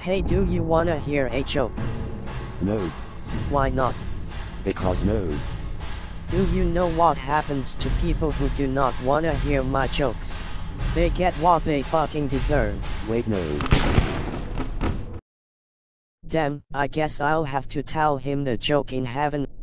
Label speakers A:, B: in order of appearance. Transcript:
A: Hey, do you wanna hear a joke?
B: No.
A: Why not?
B: Because no.
A: Do you know what happens to people who do not wanna hear my jokes? They get what they fucking deserve.
B: Wait, no.
A: Damn, I guess I'll have to tell him the joke in heaven.